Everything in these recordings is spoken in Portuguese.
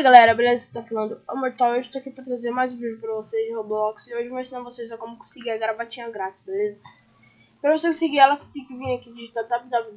galera, beleza? Você tá falando Mortal, eu estou aqui pra trazer mais um vídeo pra vocês de Roblox. E hoje eu vou ensinar vocês a como conseguir a gravatinha grátis, beleza? Pra você conseguir ela, você tem que vir aqui e digitar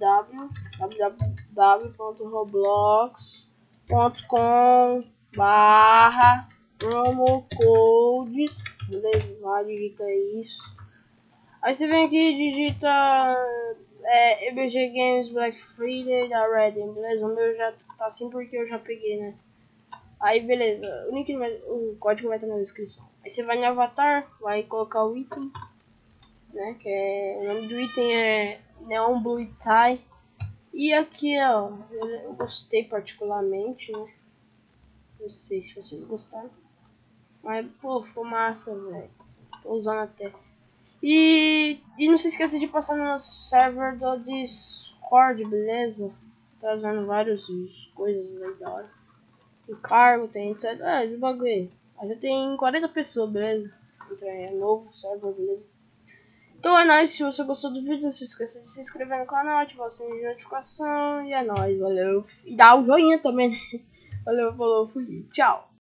www.roblox.com/promocodes, beleza? Lá digita isso. Aí você vem aqui e digita EBG Games Black Friday da Redding, beleza? O meu já tá assim porque eu já peguei, né? Aí beleza, o código vai estar na descrição. Aí você vai no avatar, vai colocar o item, né? Que é, o nome do item é Neon Blue Tie. E aqui ó, eu gostei particularmente, né? Não sei se vocês gostaram, mas pô, ficou massa, velho. Tô usando até. E não se esqueça de passar no nosso server do Discord, beleza? Tá usando várias coisas aí da hora. Tem cargo, tem etc. Esse bagulho aí. Já tem 40 pessoas, beleza? Então é novo server, beleza? Então é nóis, se você gostou do vídeo, não se esqueça de se inscrever no canal, ativar o sininho de notificação. E é nóis, valeu. E dá o joinha também, né? Valeu, falou, fui, tchau.